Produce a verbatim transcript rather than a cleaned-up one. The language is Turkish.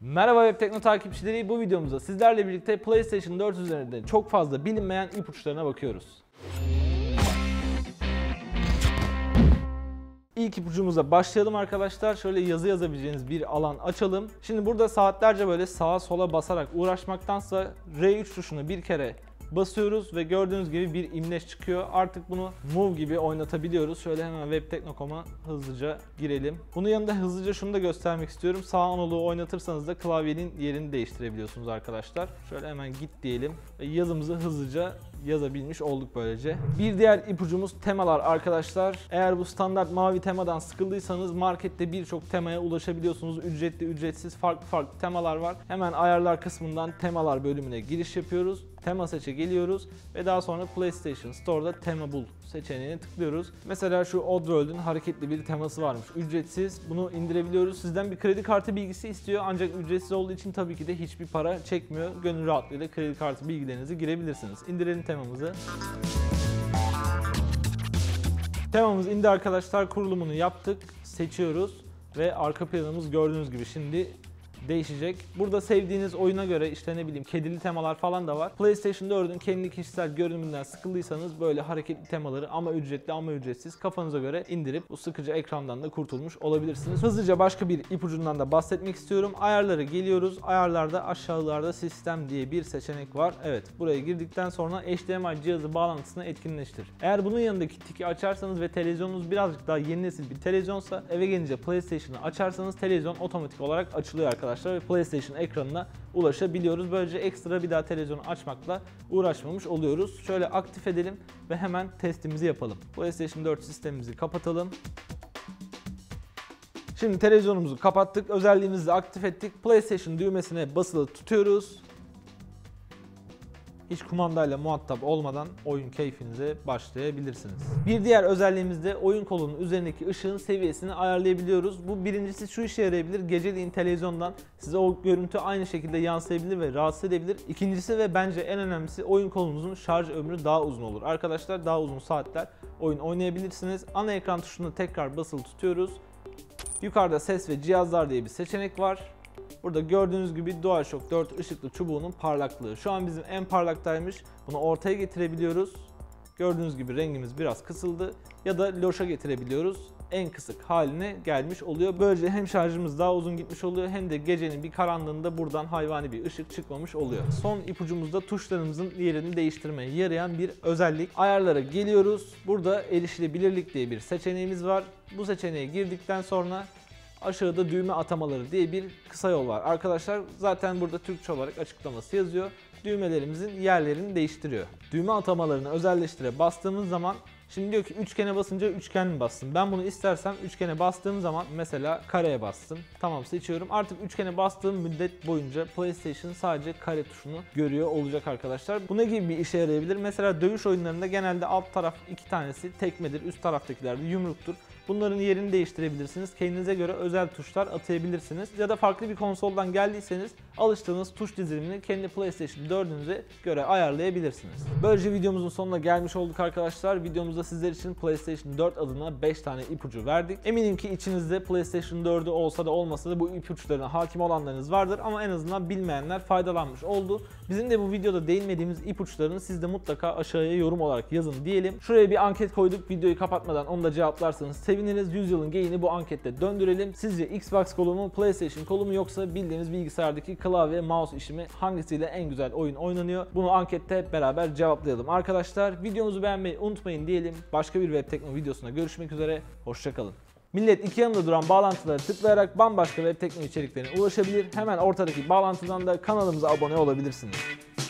Merhaba Web Tekno takipçileri, bu videomuzda sizlerle birlikte PlayStation dört üzerinde çok fazla bilinmeyen ipuçlarına bakıyoruz. İlk ipucumuza başlayalım arkadaşlar. Şöyle yazı yazabileceğiniz bir alan açalım. Şimdi burada saatlerce böyle sağa sola basarak uğraşmaktansa R üç tuşuna bir kere basıyoruz ve gördüğünüz gibi bir imleç çıkıyor. Artık bunu Move gibi oynatabiliyoruz. Şöyle hemen web tekno nokta com'a hızlıca girelim. Bunun yanında hızlıca şunu da göstermek istiyorum. Sağ analoğu oynatırsanız da klavyenin yerini değiştirebiliyorsunuz arkadaşlar. Şöyle hemen git diyelim ve yazımızı hızlıca yazabilmiş olduk böylece. Bir diğer ipucumuz temalar arkadaşlar. Eğer bu standart mavi temadan sıkıldıysanız markette birçok temaya ulaşabiliyorsunuz. Ücretli, ücretsiz farklı farklı temalar var. Hemen ayarlar kısmından temalar bölümüne giriş yapıyoruz. Tema seçe geliyoruz ve daha sonra PlayStation Store'da tema bul seçeneğine tıklıyoruz. Mesela şu Oddworld'ün hareketli bir teması varmış. Ücretsiz. Bunu indirebiliyoruz. Sizden bir kredi kartı bilgisi istiyor ancak ücretsiz olduğu için tabii ki de hiçbir para çekmiyor. Gönül rahatlığıyla kredi kartı bilgilerinizi girebilirsiniz. İndirelim temamızı. Temamız indi arkadaşlar. Kurulumunu yaptık. Seçiyoruz ve arka planımız gördüğünüz gibi şimdi değişecek. Burada sevdiğiniz oyuna göre işte ne bileyim kedili temalar falan da var. PlayStation dördün kendi kişisel görünümünden sıkıldıysanız böyle hareketli temaları ama ücretli ama ücretsiz kafanıza göre indirip bu sıkıcı ekrandan da kurtulmuş olabilirsiniz. Hızlıca başka bir ipucundan da bahsetmek istiyorum. Ayarlara geliyoruz. Ayarlarda aşağılarda sistem diye bir seçenek var. Evet, buraya girdikten sonra H D M I cihazı bağlantısını etkinleştir. Eğer bunun yanındaki tiki açarsanız ve televizyonunuz birazcık daha yeni nesil bir televizyonsa eve gelince PlayStation'ı açarsanız televizyon otomatik olarak açılıyor arkadaşlar. Ve PlayStation ekranına ulaşabiliyoruz. Böylece ekstra bir daha televizyonu açmakla uğraşmamış oluyoruz. Şöyle aktif edelim ve hemen testimizi yapalım. PlayStation dört sistemimizi kapatalım. Şimdi televizyonumuzu kapattık. Özelliğimizi de aktif ettik. PlayStation düğmesine basılı tutuyoruz. Hiç kumandayla muhatap olmadan oyun keyfinize başlayabilirsiniz. Bir diğer özelliğimiz de oyun kolunun üzerindeki ışığın seviyesini ayarlayabiliyoruz. Bu birincisi şu işe yarayabilir. Geceleyin televizyondan size o görüntü aynı şekilde yansıyabilir ve rahatsız edebilir. İkincisi ve bence en önemlisi oyun kolunuzun şarj ömrü daha uzun olur. Arkadaşlar daha uzun saatler oyun oynayabilirsiniz. Ana ekran tuşunu tekrar basılı tutuyoruz. Yukarıda ses ve cihazlar diye bir seçenek var. Burada gördüğünüz gibi DualShock dört ışıklı çubuğunun parlaklığı. Şu an bizim en parlaktaymış. Bunu ortaya getirebiliyoruz. Gördüğünüz gibi rengimiz biraz kısıldı. Ya da loşa getirebiliyoruz. En kısık haline gelmiş oluyor. Böylece hem şarjımız daha uzun gitmiş oluyor hem de gecenin bir karanlığında buradan hayvani bir ışık çıkmamış oluyor. Son ipucumuzda tuşlarımızın yerini değiştirmeye yarayan bir özellik. Ayarlara geliyoruz. Burada erişilebilirlik diye bir seçeneğimiz var. Bu seçeneğe girdikten sonra aşağıda düğme atamaları diye bir kısa yol var. Arkadaşlar zaten burada Türkçe olarak açıklaması yazıyor. Düğmelerimizin yerlerini değiştiriyor. Düğme atamalarını özelleştire bastığımız zaman şimdi diyor ki üçgene basınca üçgen mi bastım? Ben bunu istersem üçgene bastığım zaman mesela kareye bastım. Tamam, seçiyorum. Artık üçgene bastığım müddet boyunca PlayStation sadece kare tuşunu görüyor olacak arkadaşlar. Bu ne gibi bir işe yarayabilir? Mesela dövüş oyunlarında genelde alt taraf iki tanesi tekmedir. Üst taraftakiler de yumruktur. Bunların yerini değiştirebilirsiniz. Kendinize göre özel tuşlar atayabilirsiniz. Ya da farklı bir konsoldan geldiyseniz alıştığınız tuş dizilimini kendi PlayStation dördünüze göre ayarlayabilirsiniz. Böylece videomuzun sonuna gelmiş olduk arkadaşlar. Videomuzda sizler için PlayStation dört adına beş tane ipucu verdik. Eminim ki içinizde PlayStation dördü olsa da olmasa da bu ipuçlarına hakim olanlarınız vardır ama en azından bilmeyenler faydalanmış oldu. Bizim de bu videoda değinmediğimiz ipuçlarını siz de mutlaka aşağıya yorum olarak yazın diyelim. Şuraya bir anket koyduk. Videoyu kapatmadan onu da cevaplarsanız seviniriz. yüz yılın geyini bu ankette döndürelim. Sizce Xbox kolu mu, PlayStation kolu mu yoksa bildiğiniz bilgisayardaki klavye, mouse işimi hangisiyle en güzel oyun oynanıyor? Bunu ankette hep beraber cevaplayalım arkadaşlar. Videomuzu beğenmeyi unutmayın diyelim. Başka bir web tekno videosunda görüşmek üzere. Hoşçakalın. Millet iki yanında duran bağlantılara tıklayarak bambaşka web tekno içeriklerine ulaşabilir. Hemen ortadaki bağlantıdan da kanalımıza abone olabilirsiniz.